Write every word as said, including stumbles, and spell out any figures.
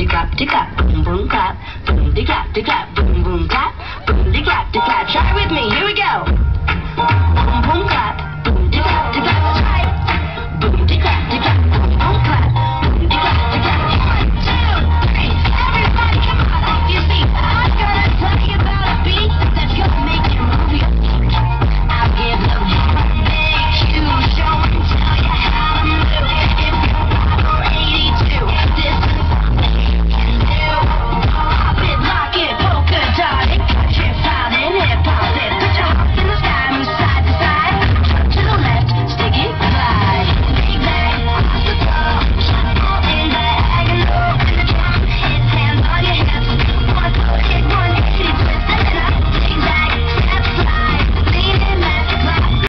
de clap de clap, boom boom clap, boom de clap de clap, boom boom clap, boom de clap de clap. Try with me, here we go.